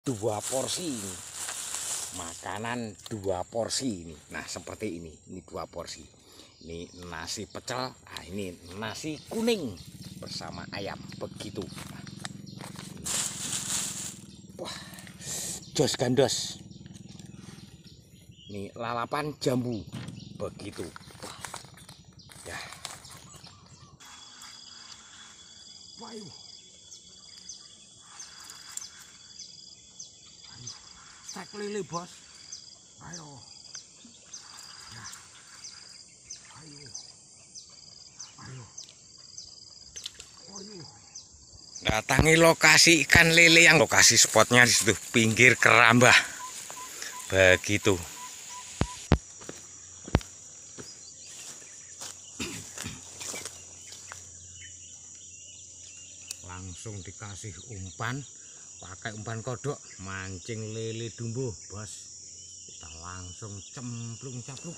dua porsi ini. Makanan dua porsi ini. Nah, seperti ini. Ini dua porsi. Ini nasi pecel, nah ini nasi kuning bersama ayam begitu. Nah, wah, jos gandos. Ini lalapan jambu begitu. Wah, ya. Wayu. Stek lele, Bos. Ayo. Ya. Ayo. Ayo. Ayo. Datangi lokasi ikan lele yang lokasi spotnya di situ pinggir Kerambah. Begitu. Langsung dikasih umpan, pakai umpan kodok, mancing lele dumbo, Bos. Kita langsung cemplung-caplung.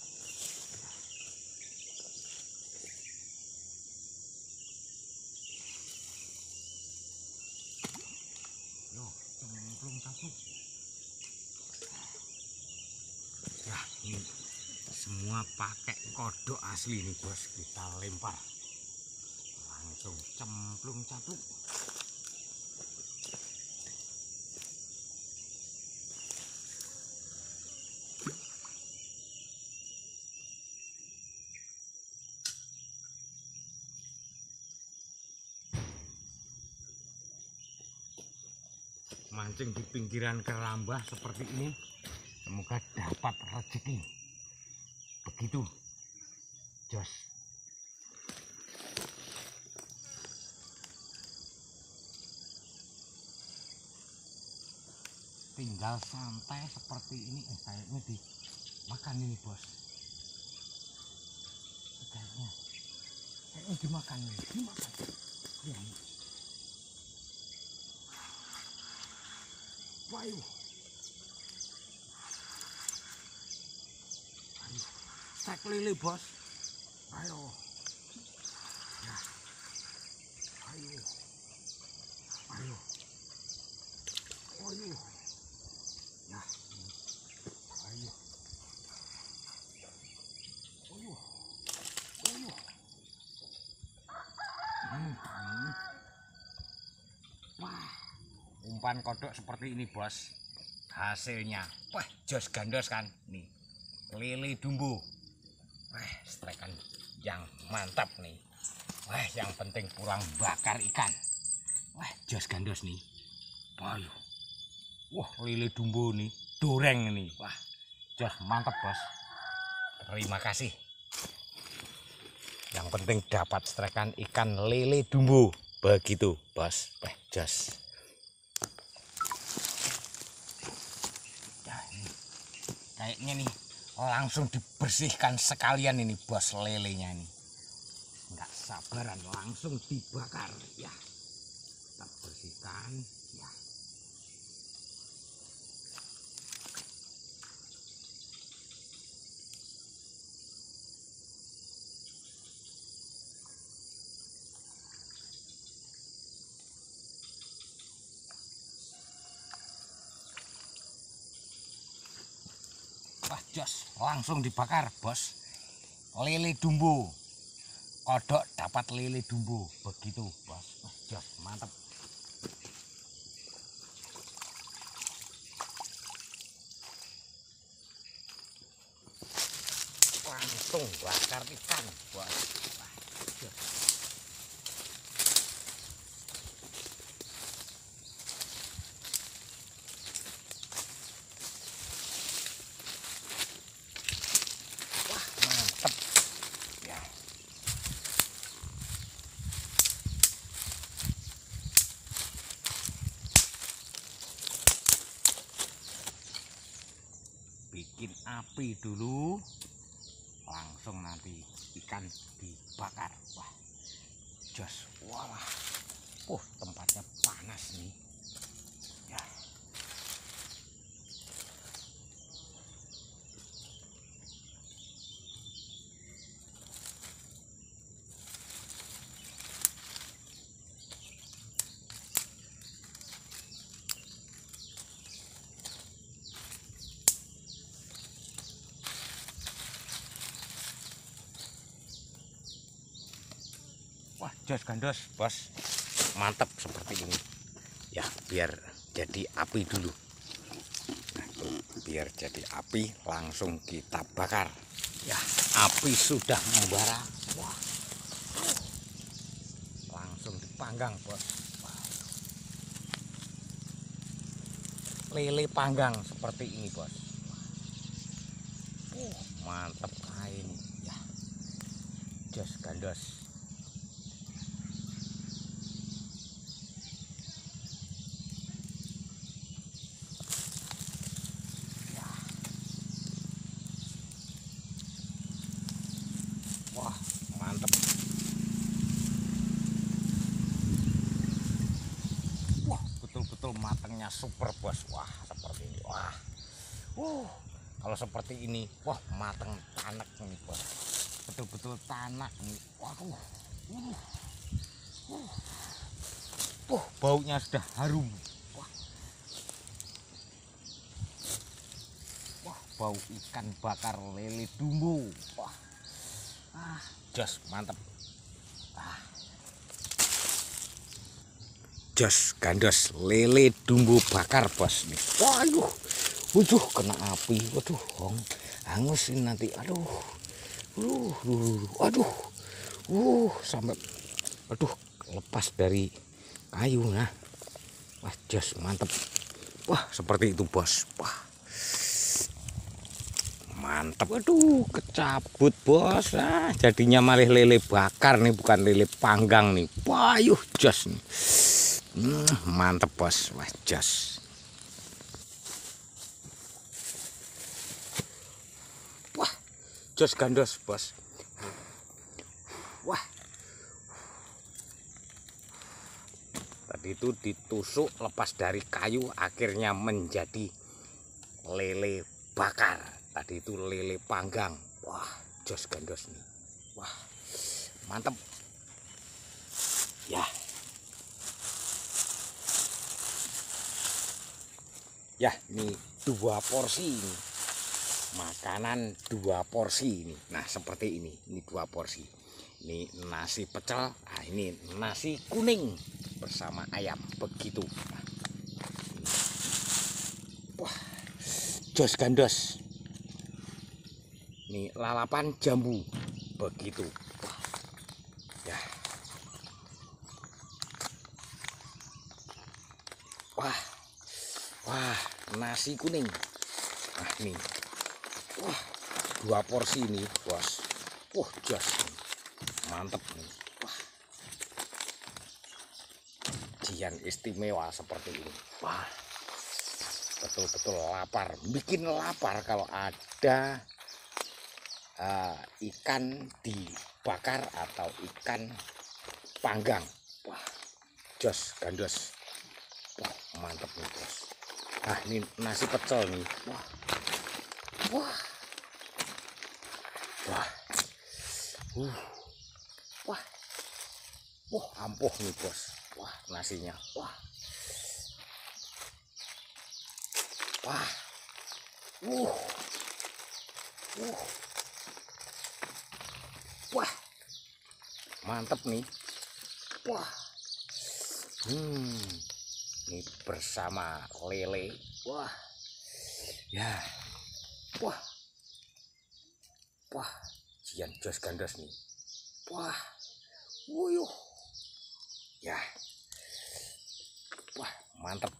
Yo, cemplung-caplung. Ya, ini semua pakai kodok asli nih, Bos. Kita lempar. Langsung cemplung-caplung. Mancing di pinggiran Kerambah seperti ini, semoga dapat rezeki. Begitu, jos. Tinggal santai seperti ini, kayaknya dimakan ini, Bos. Kayaknya dimakan ini, dimakan. Ya. Wayu. Ayo. Stek lele, Bos. Ayo. Ya. Ayo. Ayo. Ayo. Ya. Ayo. Ayo. Ayo. Wah. Umpan kodok seperti ini, Bos. Hasilnya, wah, jos gandos kan nih. Lele dumbo. Wah, strekan yang mantap nih. Wah, yang penting kurang bakar ikan. Wah, jos gandos nih. Ayo. Wah, lele dumbo nih, doreng nih. Wah, jos mantap, Bos. Terima kasih. Yang penting dapat strekan ikan lele dumbo. Begitu, Bos. Wah, jos. Kayaknya nih langsung dibersihkan sekalian ini, Bos, lelenya nih. Nggak sabaran langsung dibakar ya. Kita bersihkan ya. Wah, jos, langsung dibakar, Bos. Lele dumbo. Kodok dapat lele dumbo. Begitu, Bos. Wah, jos, mantap. Langsung bakar ikan, Bos. Wah, jos. Bikin api dulu, langsung nanti ikan dibakar. Wah, jos, walah, tempatnya panas nih ya. jos gandos bos, mantap seperti ini ya. Biar jadi api dulu. Nah, biar jadi api langsung kita bakar ya. Api sudah membara. Wah, langsung dipanggang bos. Lele panggang seperti ini bos. Mantap kain ya, jos gandos. Ya. Wah, mantap. Wah, betul-betul matangnya super bos. Wah, seperti ini. Wah. Kalau seperti ini, wah matang tanak nih bos. Betul-betul tanak nih. Waduh. Baunya sudah harum. Wah, bau ikan bakar lele dumbo. Wah. Jos mantap. Jos gandos lele dumbo bakar bos nih. Waduh. Waduh, kena api. Waduh, hangus ini nanti. Aduh. Aduh. Sampai aduh, lepas dari kayu nah. Wah, jos mantep. Wah, seperti itu, bos. Wah. Mantap. Aduh, kecabut, bos. Nah, jadinya malah lele bakar nih, bukan lele panggang nih. Wah, jos nih. Mantep, bos. Wah, jos. Jos gandos bos. Wah, tadi itu ditusuk lepas dari kayu akhirnya menjadi lele bakar. Tadi itu lele panggang. Wah, jos gandos nih. Wah, mantap ya. Ya, ini 2 porsi ini. Makanan 2 porsi ini. Nah, seperti ini 2 porsi. Ini nasi pecel, nah ini nasi kuning bersama ayam begitu. Wah, jos gandos. Ini lalapan jambu begitu. Ya. Wah, nasi kuning. Nah, ini. Wah, 2 porsi ini bos. Wah, jos mantep nih. Wah, jian istimewa seperti ini. Wah, betul-betul lapar. Bikin lapar kalau ada ikan dibakar atau ikan panggang. Wah, jos gandos. Wah, mantep nih bos. Nah, ini nasi pecel nih. Wah, ampuh nih bos. Wah, nasinya. Wah, mantep nih. Wah, ini bersama lele. Wah, ya. Wah, jian jos gandos nih. Wah, ya. Wah, mantep.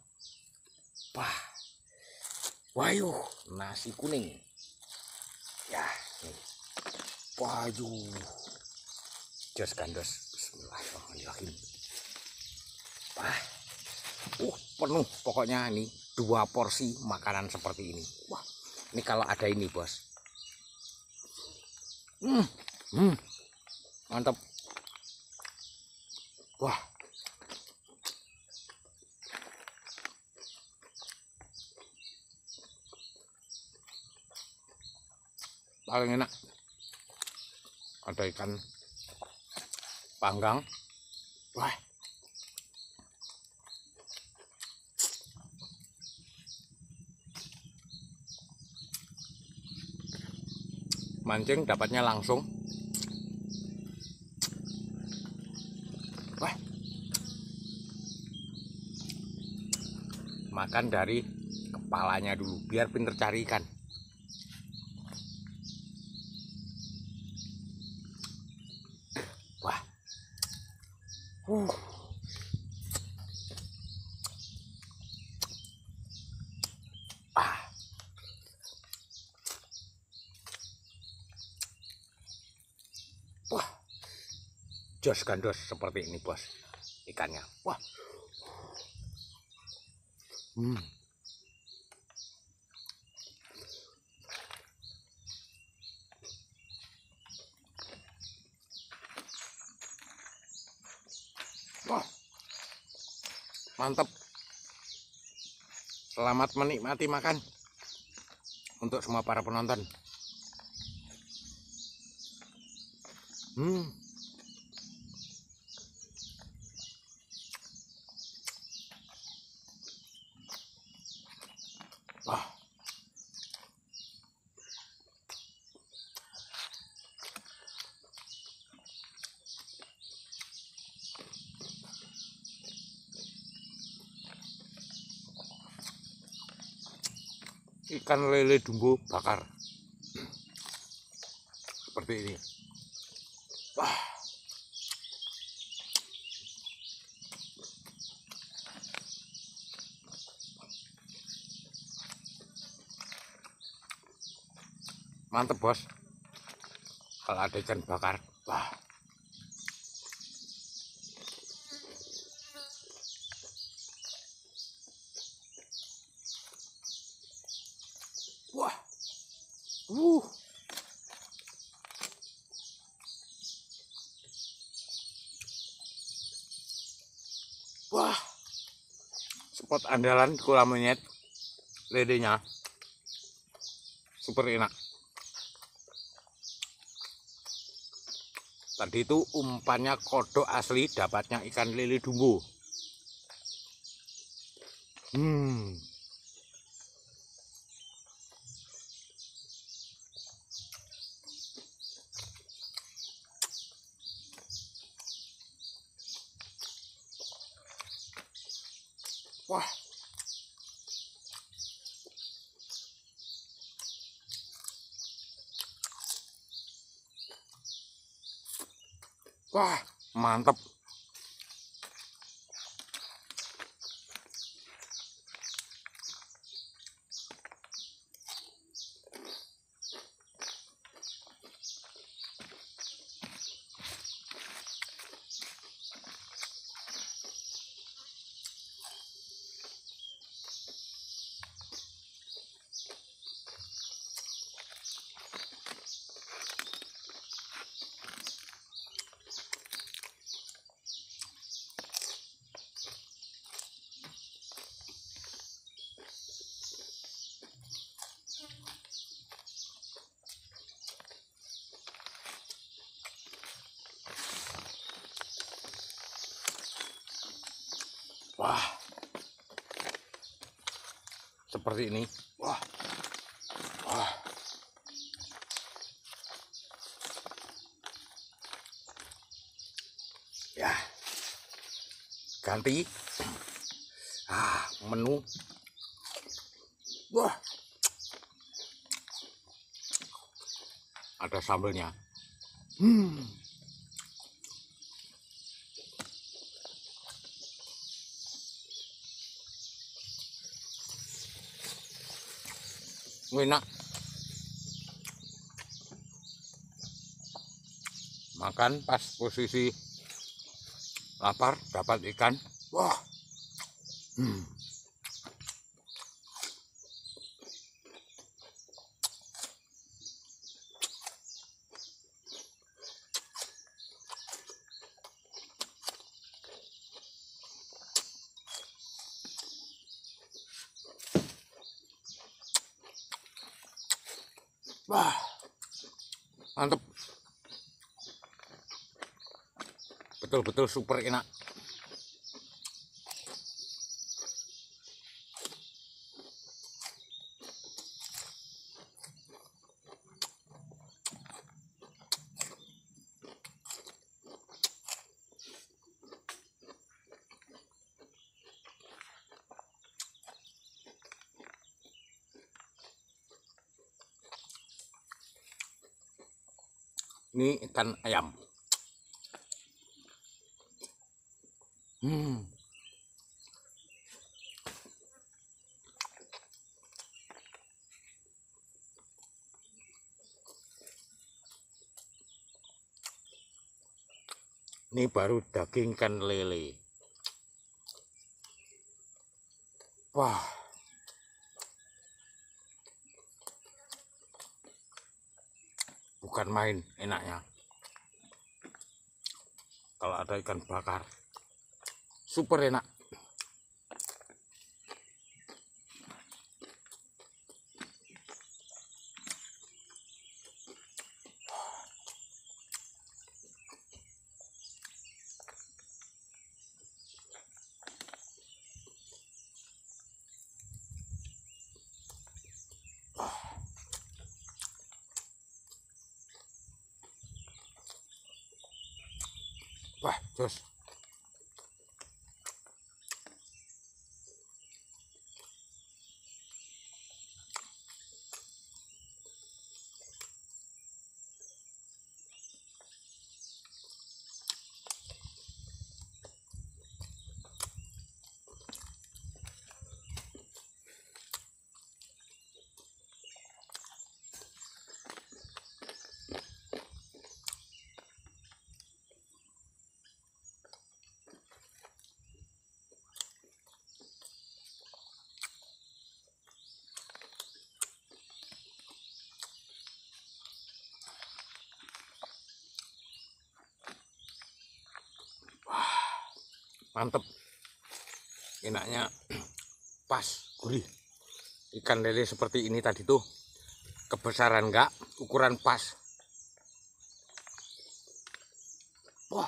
Nasi kuning. Ya, nih. Jos gandos. Bismillahirrahmanirrahim. Penuh pokoknya nih 2 porsi makanan seperti ini. Wah, ini kalau ada ini bos. Mantap. Wah, paling enak ada ikan panggang. Wah, mancing dapatnya langsung. makan dari kepalanya dulu biar pinter cari ikan. Wah. Wah, jos gandos seperti ini bos ikannya. Wah, wah, mantap. Selamat menikmati makan untuk semua para penonton. Wah. Ikan lele dumbo bakar seperti ini. Wah. Mantep bos kalau ada ikan bakar. Wah. Wah. Wah. Spot andalan kula monyet lelenya. Super enak. Tadi itu umpannya kodok asli, dapatnya ikan lele dumbo. Wah. Wah, mantap. Wah, seperti ini. Wah, wah, ya, ganti. Menu. Wah, ada sambelnya. Enak. Makan pas posisi lapar dapat ikan. Wah. Wah, mantep. Betul-betul super enak. Ini ikan ayam. Ini baru daging ikan lele. Wah. Bukan main enaknya. Kalau ada ikan bakar, super enak. Wah, jos. Mantep, enaknya pas, gurih. Ikan lele seperti ini tadi tuh kebesaran enggak, ukuran pas. Wah,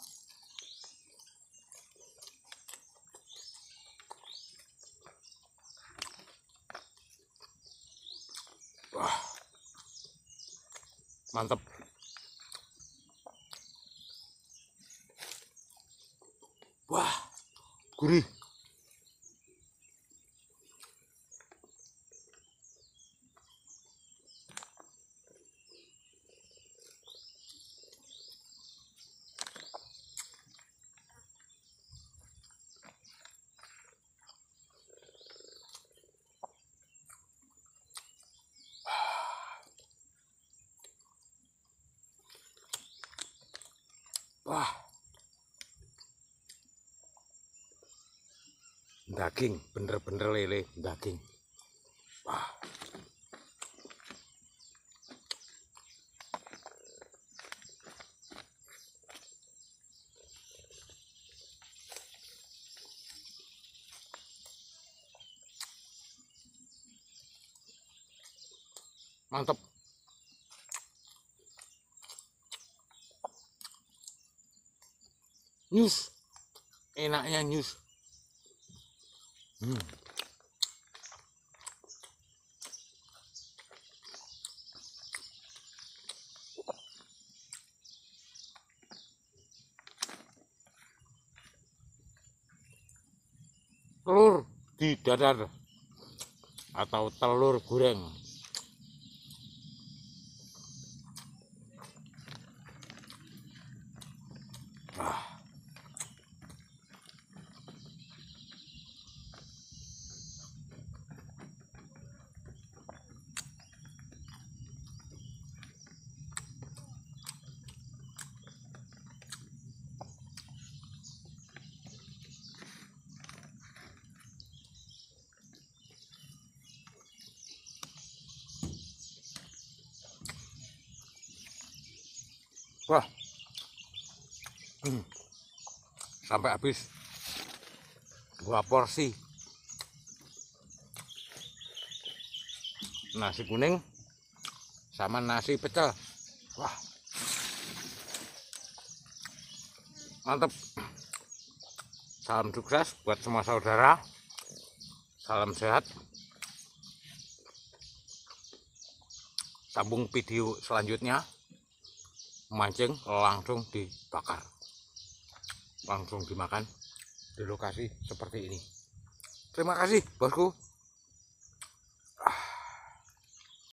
wah, mantep. Wah, gurih. Wah, daging, bener-bener lele daging. Wah, mantep. Nyus, enaknya nyus. Telur di dadar atau telur goreng. Wah, wah, sampai habis 2 porsi nasi kuning sama nasi pecel. Wah, mantep. Salam sukses buat semua saudara. Salam sehat. Sambung video selanjutnya. Mancing langsung dibakar, langsung dimakan di lokasi seperti ini. Terima kasih bosku.